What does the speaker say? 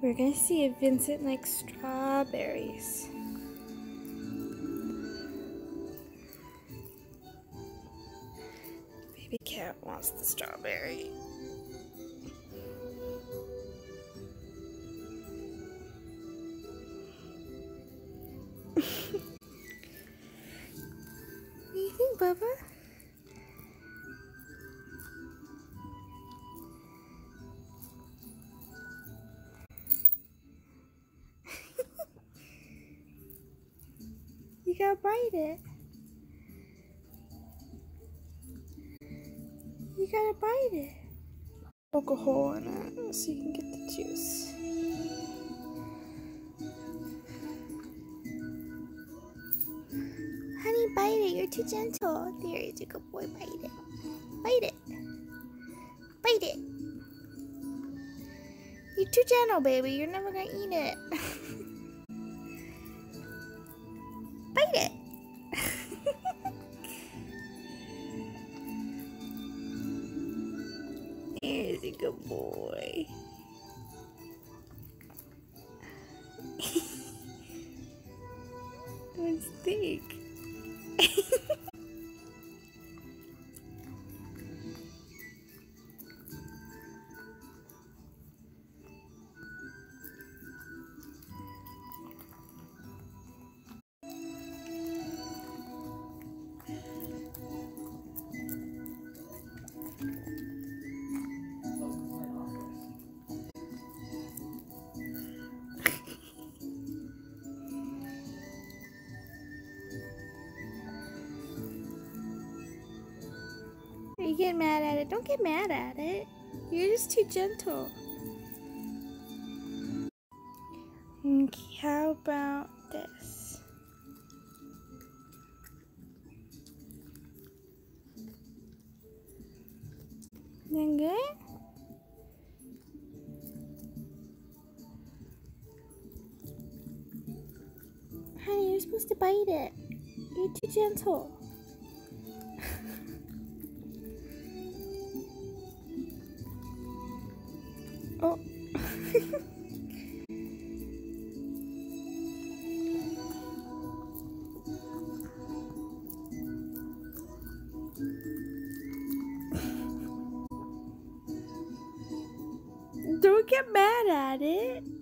We're gonna see if Vincent likes strawberries. Baby cat wants the strawberry. What do you think, Bubba? You gotta bite it. You gotta bite it. Poke a hole in it so you can get the juice. Honey, bite it. You're too gentle. There, it's a good boy. Bite it. Bite it. Bite it. You're too gentle, baby. You're never gonna eat it. Bite it. There's a good boy. What's thick? You get mad at it. Don't get mad at it. You're just too gentle. Okay, how about this? That good? Honey, you're supposed to bite it. You're too gentle. Oh. Don't get mad at it.